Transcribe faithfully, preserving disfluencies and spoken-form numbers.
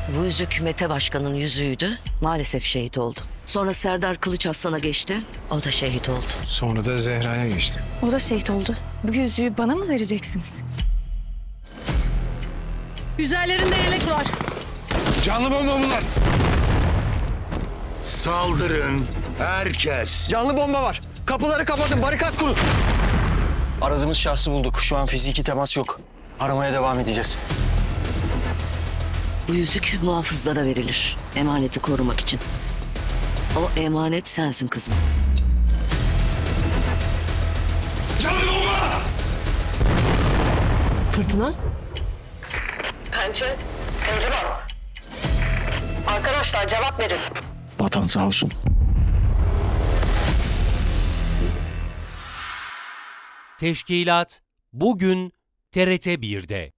Bu yüzük Mete Başkan'ın yüzüğüydü. Maalesef şehit oldu. Sonra Serdar Kılıç Aslan'a geçti. O da şehit oldu. Sonra da Zehra'ya geçti. O da şehit oldu. Bu yüzüğü bana mı vereceksiniz? Üzerlerinde yelek var. Canlı bomba bunlar. Saldırın herkes. Canlı bomba var. Kapıları kapatın, barikat kurun. Aradığımız şahsı bulduk. Şu an fiziki temas yok. Aramaya devam edeceğiz. Bu yüzük muhafızlara verilir. Emaneti korumak için. O emanet sensin kızım. Canlı bomba! Fırtına. Pençe, Pehlivan. Arkadaşlar cevap verin. Vatan sağ olsun. Teşkilat bugün T R T bir'de.